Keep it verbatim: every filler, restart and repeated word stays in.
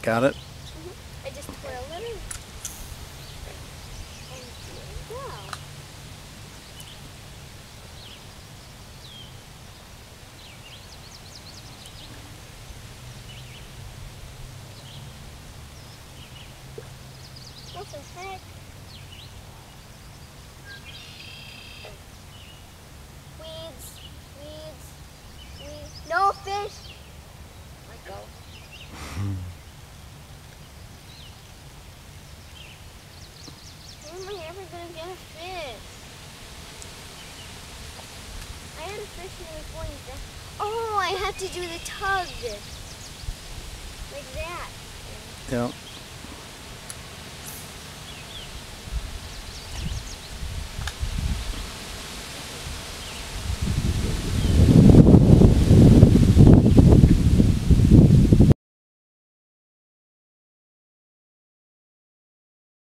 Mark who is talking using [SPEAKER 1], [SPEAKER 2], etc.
[SPEAKER 1] Got it?
[SPEAKER 2] Mm-hmm. I just twirl it. And there you go. What the heck? Weeds, weeds, weeds. No fish. Let go. When am I ever gonna get a fish? I had a fish and it was going down. Oh, I have to do the tug. Like that.
[SPEAKER 1] Yeah.